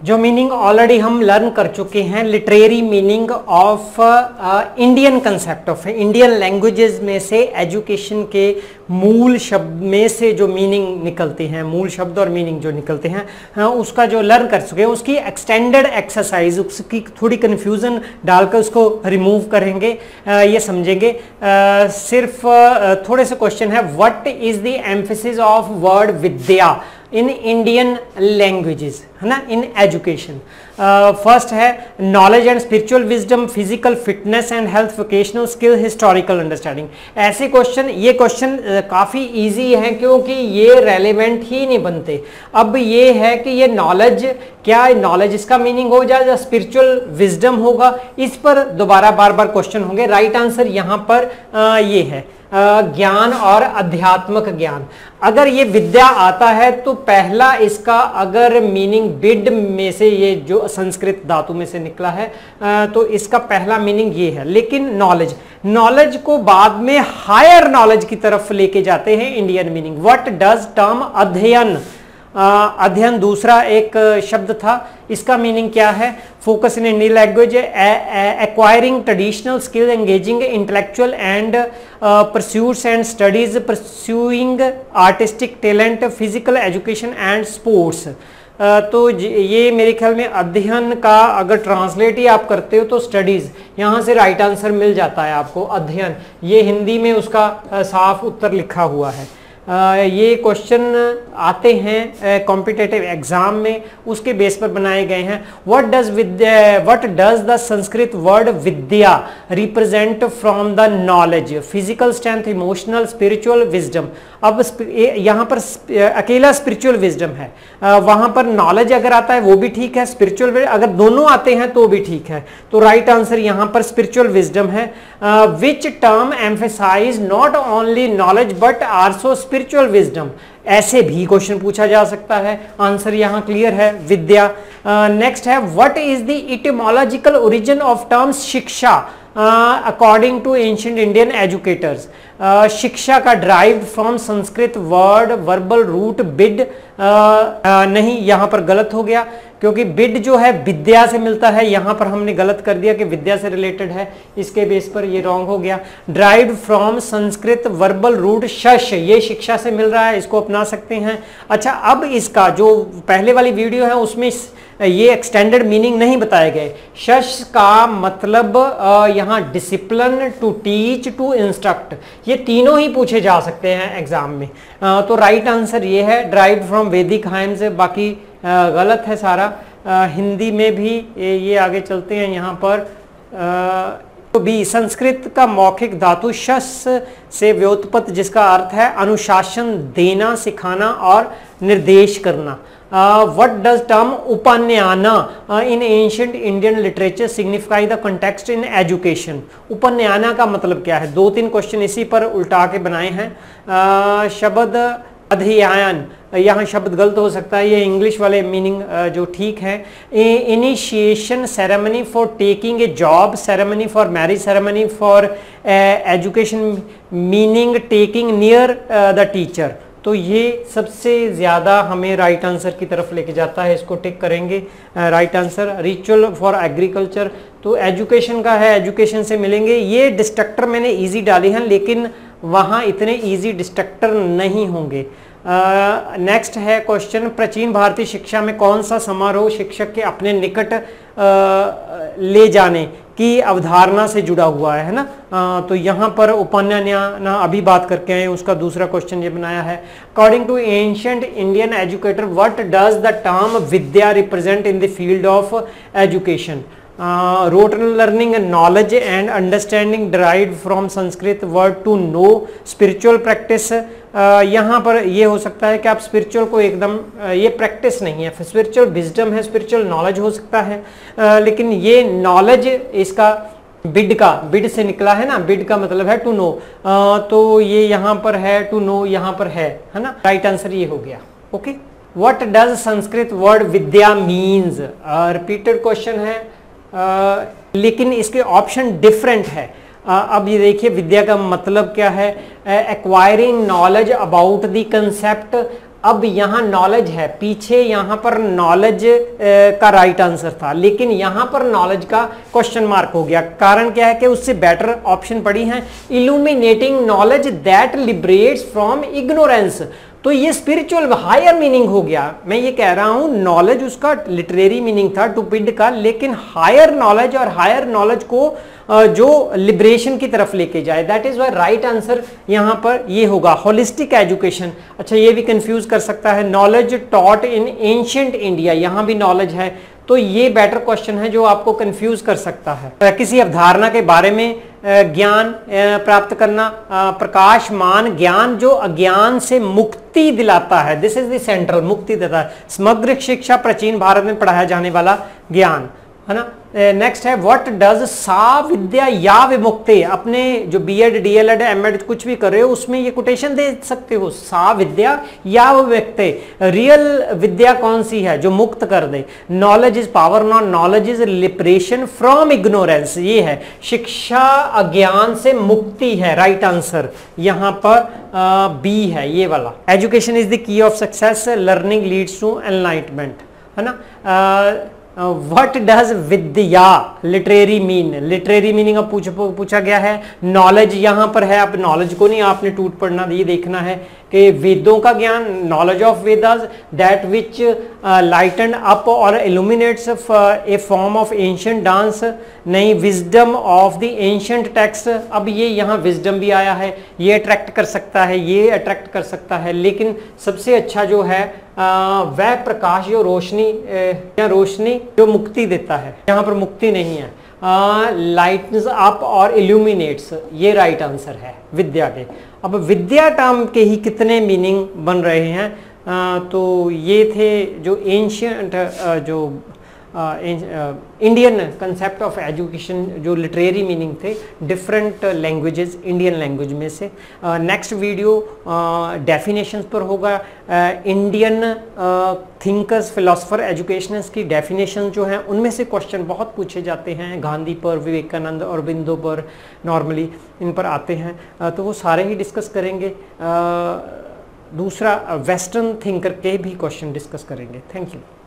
जो meaning already हम learn कर चुके हैं, literary meaning of Indian concept of Indian languages में से एजुकेशन के मूल शब्द में से जो मीनिंग निकलते हैं, मूल शब्द और मीनिंग जो निकलते हैं उसका जो लर्न कर चुके हैं, उसकी एक्सटेंडेड एक्सरसाइज, उसकी थोड़ी कन्फ्यूज़न डालकर उसको रिमूव करेंगे, ये समझेंगे। सिर्फ थोड़े से क्वेश्चन है, what is the emphasis of word vidya in Indian languages, है ना, इन एजुकेशन। फर्स्ट है knowledge and spiritual wisdom, physical fitness and health, vocational skill, historical understanding. ऐसे क्वेश्चन, ये क्वेश्चन काफ़ी इजी हैं क्योंकि ये रेलेवेंट ही नहीं बनते। अब ये है कि ये नॉलेज, क्या नॉलेज इसका मीनिंग हो जाए या स्पिरिचुअल विजडम होगा, इस पर दोबारा बार बार क्वेश्चन होंगे। राइट आंसर यहाँ पर ये है ज्ञान और अध्यात्मक ज्ञान। अगर ये विद्या आता है तो पहला इसका अगर मीनिंग बिड में से, ये जो संस्कृत धातु में से निकला है, तो इसका पहला मीनिंग ये है। लेकिन नॉलेज को बाद में हायर नॉलेज की तरफ लेके जाते हैं Indian meaning. What does term adhyayan, adhyayan दूसरा एक शब्द था, इसका मीनिंग क्या है? Focus in Indian language, acquiring traditional skill, engaging intellectual and pursuits and studies, pursuing artistic talent, physical education and sports. तो ये मेरे ख्याल में अध्ययन का अगर ट्रांसलेट ही आप करते हो तो स्टडीज, यहाँ से राइट आंसर मिल जाता है आपको। अध्ययन, ये हिंदी में उसका साफ उत्तर लिखा हुआ है। ये क्वेश्चन आते हैं कॉम्पिटिटिव एग्जाम में, उसके बेस पर बनाए गए हैं। What does the Sanskrit word vidya represent from the knowledge, physical strength, emotional, spiritual wisdom. अब यहाँ पर अकेला स्पिरिचुअल विजडम है, वहाँ पर नॉलेज अगर आता है वो भी ठीक है, स्पिरिचुअल अगर दोनों आते हैं तो भी ठीक है। तो राइट आंसर यहाँ पर स्पिरिचुअल विजडम है। Which term emphasize not only knowledge but also spiritual wisdom. ऐसे भी क्वेश्चन पूछा जा सकता है। आंसर यहाँ क्लियर है, विद्या। नेक्स्ट है, what is the etymological origin of terms shiksha according to ancient Indian educators. शिक्षा का derived from Sanskrit word verbal root vid, नहीं, यहाँ पर गलत हो गया क्योंकि बिड जो है विद्या से मिलता है, यहाँ पर हमने गलत कर दिया कि विद्या से रिलेटेड है, इसके बेस पर ये रॉन्ग हो गया। Derived from Sanskrit verbal root shas, ये शिक्षा से मिल रहा है, इसको अपना सकते हैं। अच्छा, अब इसका जो पहले वाली वीडियो है उसमें ये एक्सटेंडेड मीनिंग नहीं बताए गए। शश का मतलब यहाँ discipline, to teach, to instruct, ये तीनों ही पूछे जा सकते हैं एग्जाम में। तो राइट आंसर ये है, ड्राइव्ड फ्रॉम वैदिक हाइम्स। बाकी गलत है सारा। हिंदी में भी ये आगे चलते हैं यहाँ पर। तो भी संस्कृत का मौखिक धातु शस से व्युत्पत्त, जिसका अर्थ है अनुशासन देना, सिखाना और निर्देश करना। What does term उपन्याना in ancient Indian literature signify the context in education? उपन्याना का मतलब क्या है? 2-3 क्वेश्चन इसी पर उल्टा के बनाए हैं। शब्द अध्ययन, यहाँ शब्द गलत हो सकता है, ये इंग्लिश वाले मीनिंग जो ठीक है। Initiation ceremony for taking a job, ceremony for marriage, ceremony for education, meaning taking near the teacher. तो ये सबसे ज़्यादा हमें राइट आंसर की तरफ लेके जाता है, इसको टिक करेंगे। Right answer ritual for agriculture, तो एजुकेशन का है, एजुकेशन से मिलेंगे। ये डिस्ट्रक्टर मैंने इजी डाले हैं, लेकिन वहाँ इतने इजी डिस्ट्रक्टर नहीं होंगे। नेक्स्ट है क्वेश्चन, प्राचीन भारतीय शिक्षा में कौन सा समारोह शिक्षक के अपने निकट ले जाने की अवधारणा से जुड़ा हुआ है ना? तो यहाँ पर उपन्यान अभी बात करके आए, उसका दूसरा क्वेश्चन ये बनाया है। According to ancient Indian educator, what does the term vidya represent in the field of education? Rote learning, knowledge and understanding derived from Sanskrit word to know, spiritual practice. यहाँ पर ये हो सकता है कि आप स्पिरिचुअल को एकदम, ये प्रैक्टिस नहीं है, स्पिरिचुअल विजडम है, स्पिरिचुअल नॉलेज हो सकता है। लेकिन ये नॉलेज इसका बिड से निकला है ना, बिड का मतलब है टू नो, तो ये यहाँ पर है, टू नो यहाँ पर है ना? राइट आंसर ये हो गया। Okay, what does Sanskrit word vidya means? Repeated question है, लेकिन इसके ऑप्शन डिफरेंट है। अब ये देखिए, विद्या का मतलब क्या है? Acquiring knowledge about the concept, अब यहाँ नॉलेज है, पीछे यहाँ पर नॉलेज का राइट आंसर था, लेकिन यहाँ पर नॉलेज का क्वेश्चन मार्क हो गया। कारण क्या है कि उससे बेटर ऑप्शन पड़ी हैं, illuminating knowledge that liberates from ignorance. तो ये स्पिरिचुअल हायर मीनिंग हो गया। मैं ये कह रहा हूं नॉलेज उसका लिटरेरी मीनिंग था टुपिड का, लेकिन हायर नॉलेज और हायर नॉलेज को जो लिबरेशन की तरफ लेके जाए, that is why right answer यहां पर ये होगा होलिस्टिक एजुकेशन। अच्छा, ये भी कंफ्यूज कर सकता है, knowledge taught in ancient India, यहां भी नॉलेज है, तो ये बेटर क्वेश्चन है जो आपको कंफ्यूज कर सकता है। किसी अवधारणा के बारे में ज्ञान प्राप्त करना, प्रकाशमान ज्ञान जो अज्ञान से मुक्ति दिलाता है, दिस इज द सेंट्रल, मुक्ति देता है। समग्र शिक्षा प्राचीन भारत में पढ़ाया जाने वाला ज्ञान है ना। नेक्स्ट है व्हाट डज सा विद्या या विमुक्ति, अपने जो बीएड डीएलएड एमएड कुछ भी कर रहे हो उसमें ये कोटेशन दे सकते हो, सा विद्या या विमुक्ति। रियल विद्या कौन सी है, जो मुक्त कर दे। Knowledge is power, not knowledge is liberation from ignorance, ये है शिक्षा अज्ञान से मुक्ति है, राइट आंसर यहां पर बी है ये वाला। Education is the key of success, learning leads to enlightenment, है ना। What does vidya literary mean, literary meaning अब पूछा गया है। नॉलेज यहां पर है, अब नॉलेज को नहीं आपने टूट पड़ना, ये देखना है कि वेदों का ज्ञान, knowledge of Vedas that which lighten up और illuminates a form of ancient dance, नहीं wisdom of the ancient text. अब ये यहाँ विजडम भी आया है, ये अट्रैक्ट कर सकता है, ये अट्रैक्ट कर सकता है, लेकिन सबसे अच्छा जो है वह प्रकाश जो रोशनी या रोशनी जो मुक्ति देता है, यहाँ पर मुक्ति नहीं है, लाइट्स अप और इल्यूमिनेट्स, ये राइट आंसर है विद्या के। अब विद्या टर्म के ही कितने मीनिंग बन रहे हैं, तो ये थे जो एंशिएंट जो इंडियन कंसेप्ट ऑफ एजुकेशन, जो लिटरेरी मीनिंग थे डिफरेंट लैंग्वेजेस इंडियन लैंग्वेज में से। नेक्स्ट वीडियो डेफिनेशंस पर होगा, इंडियन थिंकर्स फिलोसफर एजुकेशनिस्ट की डेफिनेशन जो हैं उनमें से क्वेश्चन बहुत पूछे जाते हैं, गांधी पर, विवेकानंद और बिंदु पर नॉर्मली इन पर आते हैं, तो वो सारे ही डिस्कस करेंगे। दूसरा वेस्टर्न थिंकर के भी क्वेश्चन डिस्कस करेंगे। Thank you.